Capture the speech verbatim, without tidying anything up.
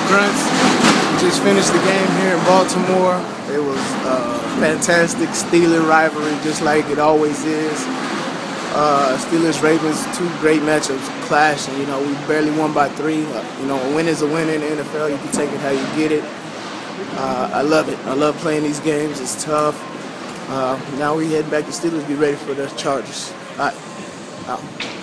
Grunts. We just finished the game here in Baltimore. It was a fantastic Steelers rivalry, just like it always is. Uh, Steelers-Ravens, two great matchups clashing. You know, we barely won by three. Uh, you know, a win is a win in the N F L. You can take it how you get it. Uh, I love it. I love playing these games. It's tough. Uh, now we head back to Steelers, get ready for the Chargers. All right. Out.